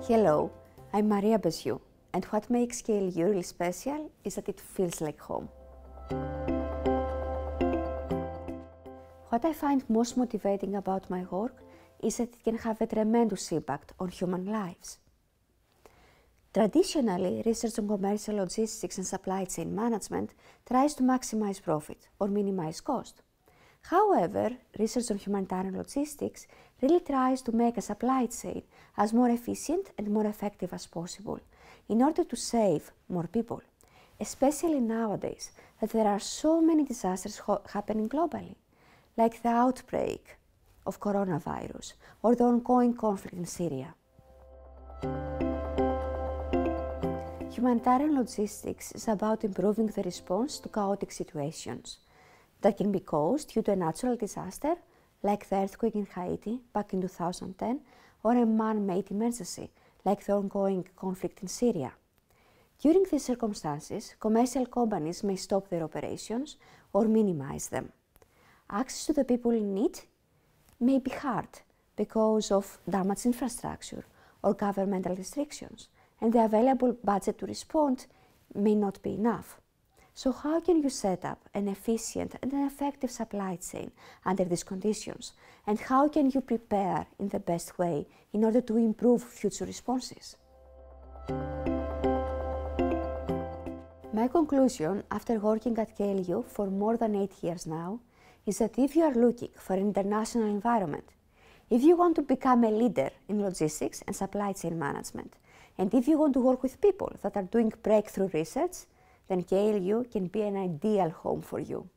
Hello, I'm Besiou, and what makes KLU really special is that it feels like home. What I find most motivating about my work is that it can have a tremendous impact on human lives. Traditionally, research on commercial logistics and supply chain management tries to maximize profit or minimize cost. However, research on humanitarian logistics really tries to make a supply chain as more efficient and more effective as possible in order to save more people, especially nowadays that there are so many disasters happening globally, like the outbreak of coronavirus or the ongoing conflict in Syria. Humanitarian logistics is about improving the response to chaotic situations that can be caused due to a natural disaster, like the earthquake in Haiti back in 2010, or a man-made emergency, like the ongoing conflict in Syria. During these circumstances, commercial companies may stop their operations or minimize them. Access to the people in need may be hard because of damaged infrastructure or governmental restrictions, and the available budget to respond may not be enough. So how can you set up an efficient and an effective supply chain under these conditions? And how can you prepare in the best way in order to improve future responses? My conclusion after working at KLU for more than 8 years now is that if you are looking for an international environment, if you want to become a leader in logistics and supply chain management, and if you want to work with people that are doing breakthrough research, then KLU can be an ideal home for you.